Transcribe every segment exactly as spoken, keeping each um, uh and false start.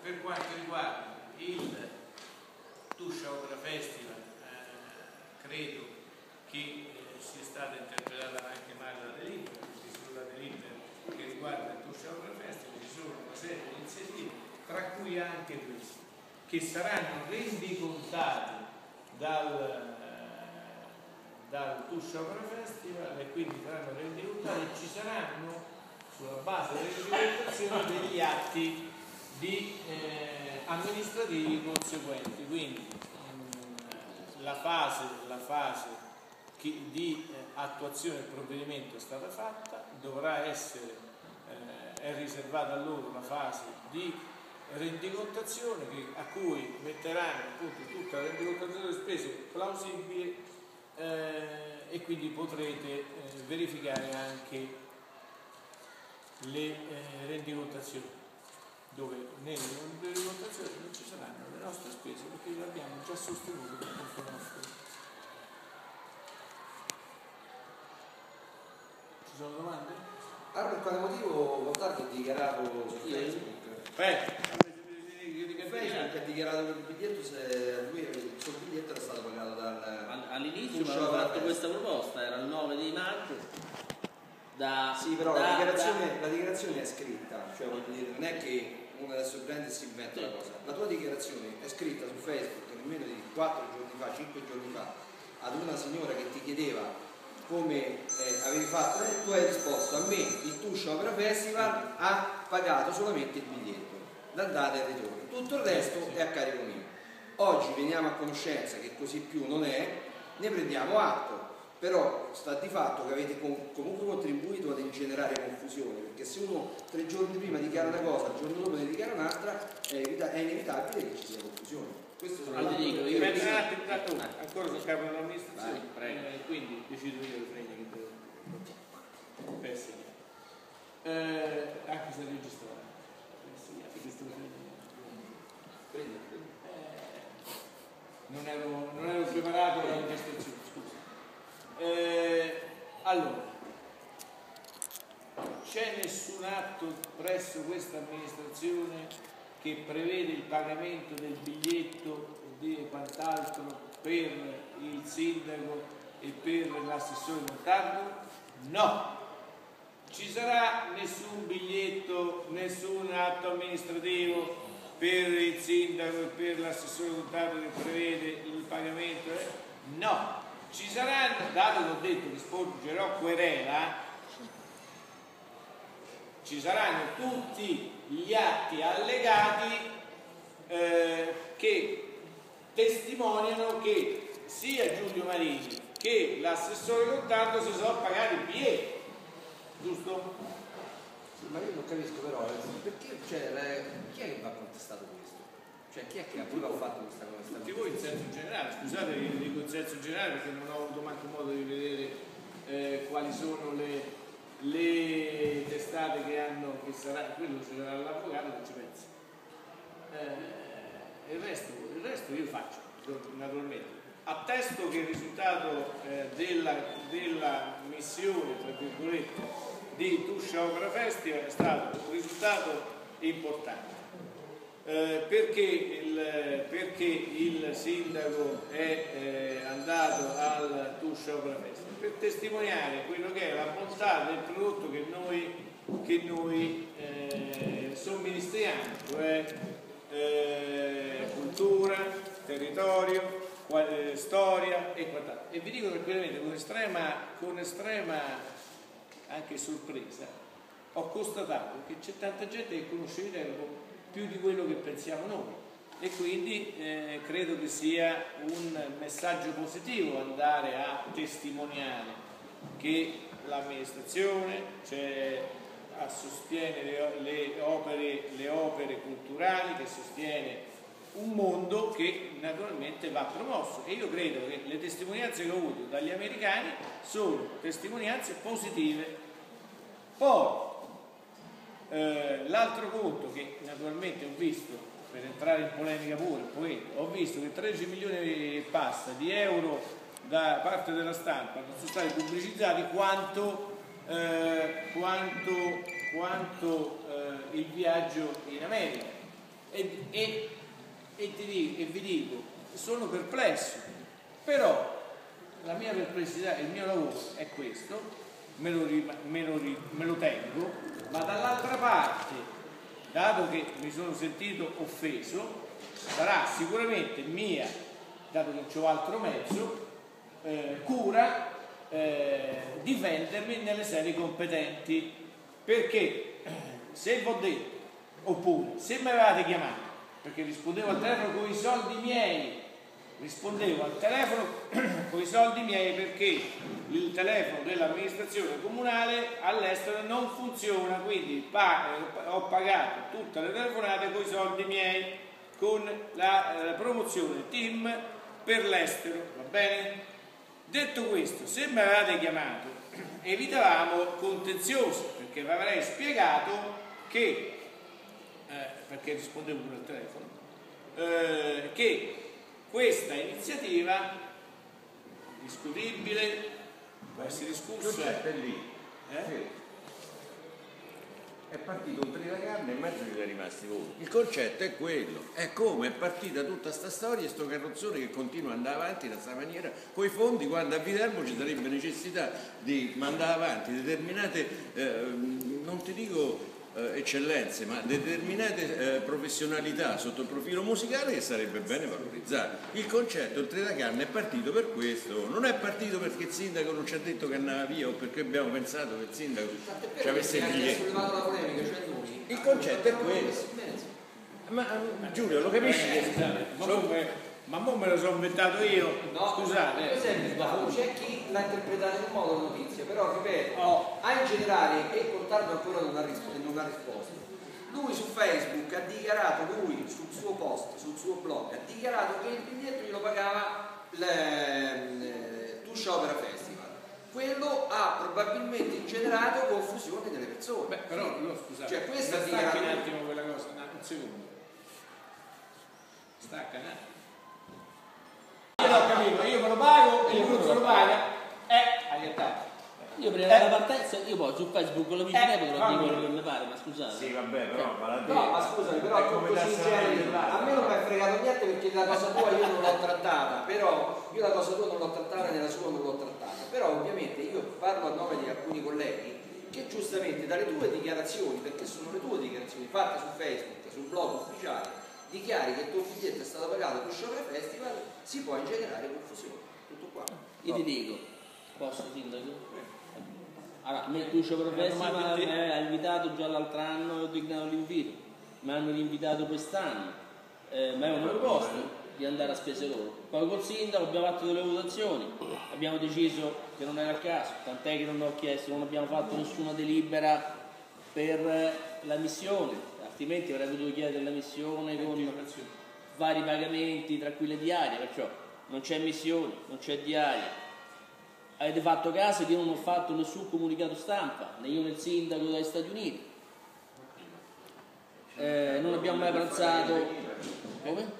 per quanto riguarda il Tuscia Opera Festival, eh, credo che eh, sia stata interpretata anche male la delibera, perché sulla delibera che riguarda il Tuscia Opera Festival ci sono una serie di iniziative, tra cui anche queste, che saranno rendicontati dal, eh, dal Tuscia Opera Festival, e quindi saranno rendicontati e ci saranno, sulla base delle rendicontazioni, degli atti di, eh, amministrativi conseguenti. Quindi mh, la fase, la fase che, di eh, attuazione del provvedimento è stata fatta, dovrà essere, eh, è riservata a loro la fase di rendicontazione che, a cui metteranno appunto tutta la rendicontazione delle spese plausibile, eh, e quindi potrete eh, verificare anche le eh, rendicontazioni, dove nelle rendicontazioni non ci saranno le nostre spese perché le abbiamo già sostenute per conto nostro. Ci sono domande? Allora, per quale motivo Gottardo ha dichiarato su Facebook? Beh, Facebook ha dichiarato che il biglietto, se lui il suo biglietto era stato pagato dal... All'inizio mi aveva fatto questa proposta, era il nove di maggio. Da, sì, però da, la, dichiarazione, da... la dichiarazione è scritta, cioè voglio dire, non è che uno adesso prende e si inventa sì. la cosa. La tua dichiarazione è scritta su Facebook nemmeno di quattro giorni fa, cinque giorni fa, ad una signora che ti chiedeva come eh, avevi fatto, e tu hai risposto: a me il Tuscia Opera Festival ha pagato solamente il biglietto, l'andata e il ritorno, tutto il resto sì, sì. è a carico mio. Oggi veniamo a conoscenza che così più non è, ne prendiamo atto. Però sta di fatto che avete comunque contribuito ad ingenerare confusione, perché se uno tre giorni prima dichiara una cosa, il giorno dopo ne dichiara un'altra, è, è inevitabile che ci sia confusione. Questo sono allora, dico, io penso un attimo, un attimo, ancora sul capo dell'amministrazione, eh, quindi decido io il fregno che devo essere. Eh, anche se registrare. Eh, non ero, non ero preparato alla registrazione, scusa. Eh, allora, c'è nessun atto presso questa amministrazione che prevede il pagamento del biglietto e quant'altro per il sindaco e per l'assessore Gottardo? No, ci sarà nessun biglietto, nessun atto amministrativo per il sindaco e per l'assessore Gottardo che prevede il pagamento? No. Ci saranno, dato che ho detto che sporgerò querela, ci saranno tutti gli atti allegati eh, che testimoniano che sia Giulio Marini che l'assessore Gottardo si sono pagati il biglietto, giusto? Sì, ma io non capisco però, perché, cioè, la, chi è che va contestato questo? Cioè chi è che ha fatto questa cosa? Tutti voi in senso generale, scusate che io dico in senso generale perché non ho avuto manco modo di vedere eh, quali sono le, le testate che hanno, che sarà, quello ci sarà l'avvocato che ci pensa. Eh, il, resto, il resto io faccio, naturalmente. Attesto che il risultato eh, della, della missione, tra virgolette, di Tuscia Opera Festival è stato un risultato importante. Eh, perché, il, perché il sindaco è eh, andato al Tuscia Opera Festival? Per testimoniare quello che è la bontà del prodotto che noi, che noi eh, somministriamo, cioè eh, cultura, territorio, eh, storia e quant'altro. E vi dico tranquillamente, con estrema, con estrema anche sorpresa, ho constatato che c'è tanta gente che conosce Viterbo più di quello che pensiamo noi, e quindi eh, credo che sia un messaggio positivo andare a testimoniare che l'amministrazione cioè, sostiene le, le, opere, le opere culturali, che sostiene un mondo che naturalmente va promosso, e io credo che le testimonianze che ho avuto dagli americani sono testimonianze positive. Poi Eh, l'altro punto che naturalmente ho visto, per entrare in polemica pure, poi ho visto che tredici milioni e passa di euro da parte della stampa non sono stati pubblicizzati quanto, eh, quanto, quanto eh, il viaggio in America. e, e, e, ti dico, e vi dico, sono perplesso, però la mia perplessità, il mio lavoro è questo, me lo, me lo, me lo tengo, ma dall'altra parte, dato che mi sono sentito offeso, sarà sicuramente mia, dato che non c'ho altro mezzo, eh, cura eh, difendermi nelle sedi competenti, perché se vi ho detto, oppure se mi avevate chiamato perché rispondevo al telefono con i soldi miei, rispondevo al telefono con i soldi miei perché il telefono dell'amministrazione comunale all'estero non funziona, quindi ho pagato tutte le telefonate con i soldi miei, con la eh, promozione team per l'estero, va bene? Detto questo, se mi avevate chiamato evitavamo contenziosi, perché vi avrei spiegato che eh, perché rispondevo pure al telefono eh, che questa iniziativa discutibile può essere discussa è lì eh? sì. È partito un tritacarne e in mezzo gli è rimasti voi. Il concetto è quello, è come è partita tutta sta storia e sto carrozzone che continua ad andare avanti in questa maniera coi fondi, quando a Viterbo ci sarebbe necessità di mandare avanti determinate eh, non ti dico eh, eccellenze, ma determinate eh, professionalità sotto il profilo musicale che sarebbe bene valorizzare. Il concetto, il tritacarne è partito per questo, non è partito perché il sindaco non ci ha detto che andava via o perché abbiamo pensato che il sindaco ci avesse il biglietto. Il concetto è questo. Ma Giulio, lo capisci? Eh, scusate, ma, so, come, ma mo me lo sono inventato io. No, scusate. per esempio, c'è chi l'ha interpretata in un modo la notizia, però ripeto, oh. ha in generale, e Cottardo ancora non ha, risposto, non ha risposto. Lui su Facebook ha dichiarato, lui sul suo post, sul suo blog, ha dichiarato che il biglietto glielo pagava il Tuscia Opera Festival. Quello ha probabilmente generato confusione delle persone. Beh, però no, scusate, cioè, questa stacca un attimo quella cosa, no, un secondo. Stacca un attimo. Io l'ho capito, io me lo pago e il Cruz lo paga. Eh, aiutate. Io prima della partenza, io poi su Facebook lo mi Eh, potrò dire quello che mi pare, ma scusate. Sì, vabbè, però ma la No, ma scusami, però tutto sincero, a me non mi è fregato niente perché la cosa tua io non l'ho trattata, però io la cosa tua non l'ho trattata, nella sua non l'ho trattata, però ovviamente io parlo a nome di alcuni colleghi che giustamente dalle tue dichiarazioni, perché sono le tue dichiarazioni fatte su Facebook, sul blog ufficiale, dichiari che il tuo biglietto è stato pagato per Sciopero Festival, si può ingenerare confusione. Tutto qua. Io ti dico, posso sindaco? Allora, a me il Tuscio per Festival mi ha invitato già l'altro anno e ho declinato l'invito, mi hanno rinvitato quest'anno, eh, mi avevano proposto di andare a spese loro. Poi col sindaco abbiamo fatto delle votazioni, abbiamo deciso che non era il caso, tant'è che non ho chiesto, non abbiamo fatto nessuna delibera per la missione, altrimenti avrei dovuto chiedere la missione con vari pagamenti tra cui le diarie, perciò non c'è missione, non c'è diaria. Avete fatto caso che io non ho fatto nessun comunicato stampa, né io né il sindaco dagli Stati Uniti. Eh, non abbiamo mai pranzato. Come?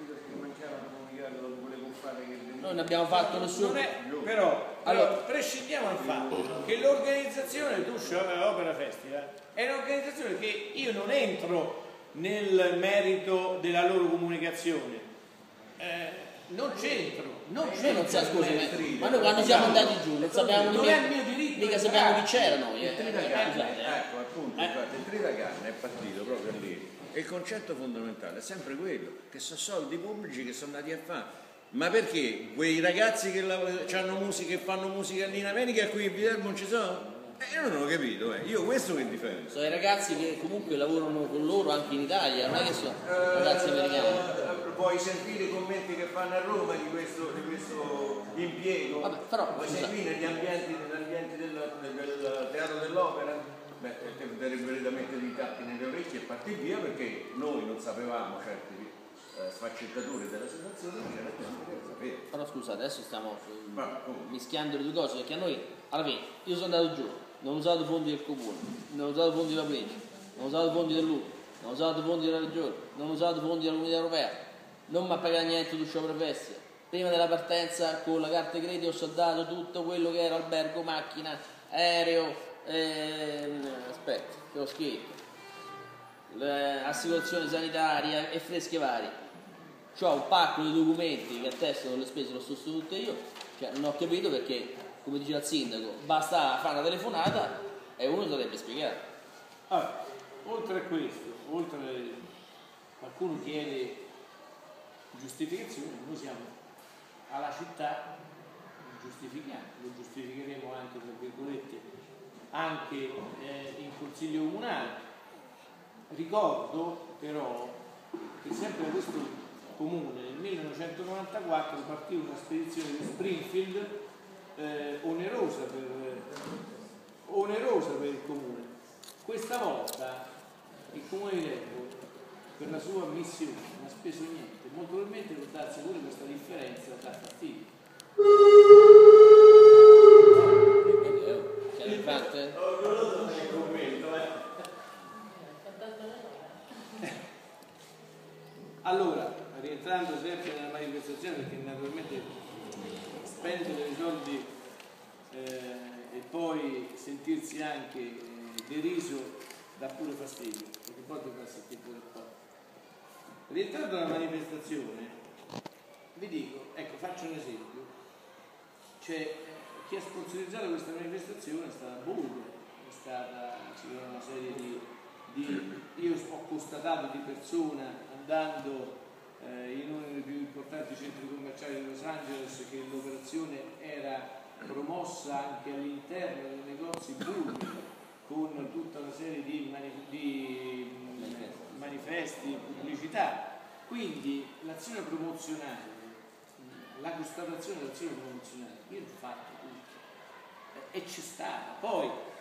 Non abbiamo fatto nessun. Non è, però, allora, prescindiamo dal fatto che l'organizzazione Tuscia Opera Festival è un'organizzazione che io non entro nel merito della loro comunicazione. Eh, non c'entro. Non Noi non sa, scusami, ma noi quando siamo andati giù non sapevamo non mica, è il mio diritto, mica sapevamo chi c'era noi. Il Eh. tritacarne, Scusate, eh. ecco appunto, Eh. infatti, il tritacarne è partito proprio lì. E il concetto fondamentale è sempre quello, che sono soldi pubblici che sono andati a fare. Ma perché quei ragazzi che hanno musica e fanno musica lì in America e qui in Viterbo non ci sono? Eh, io non ho capito, eh. Io questo che difendo. Sono i ragazzi che comunque lavorano con loro anche in Italia, non è che sono ragazzi americani. Eh, vuoi sentire i commenti che fanno a Roma di questo, di questo impiego? Vabbè, però, vuoi scusa. sentire gli ambienti, negli ambienti del, del teatro dell'opera? Beh, te sarebbe da mettere i tappi nelle orecchie e partire via perché noi non sapevamo certe eh, sfaccettature della situazione, ma c'era gente che lo sapeva. Però scusate, adesso stiamo eh, Ma, oh. mischiando le due cose, perché a noi, alla fine, io sono andato giù, non ho usato fondi del comune, non ho usato fondi della provincia, non ho usato fondi dell'U, non ho usato fondi della regione, non ho usato fondi della comunità europea, non mi ha pagato niente Tuscia Opera Festival. Prima della partenza con la carta credito ho soldato tutto quello che era albergo, macchina, aereo, ehm, aspetta, che ho scritto. l'assicurazione sanitaria e fresche varie. C'ho un pacco di documenti che attestano le spese, l'ho sostenute io, cioè non ho capito perché, come diceva il sindaco, basta fare una telefonata e uno dovrebbe spiegare. Allora, oltre a questo, oltre a qualcuno chiede giustificazioni, noi siamo alla città, giustifichiamo, lo giustificheremo anche tra virgolette anche eh, in consiglio comunale. Ricordo però che sempre da questo comune nel millenovecentonovantaquattro partì una spedizione di Springfield eh, onerosa, per, onerosa per il comune. Questa volta il comune di Lecco, per la sua missione, non ha speso niente, molto probabilmente per darsi pure questa differenza da fastidio. Ce l'hai fatte? Allora, rientrando sempre nella manifestazione, perché naturalmente spendere i soldi eh, e poi sentirsi anche eh, deriso dà pure fastidio, perché poi ti fa sentire pure un po'. Rientrando nella manifestazione, vi dico, ecco, faccio un esempio, cioè chi ha sponsorizzato questa manifestazione è stata Bulga, è stata, ci sono una serie di, di io ho constatato di persona andando eh, in uno dei più importanti centri commerciali di Los Angeles che l'operazione era promossa anche all'interno dei negozi Bulga con tutta una serie di, manif- di mh, manifesti, pubblicità, quindi l'azione promozionale, la constatazione dell'azione promozionale, io l'ho fatto tutto e c'è stata. Poi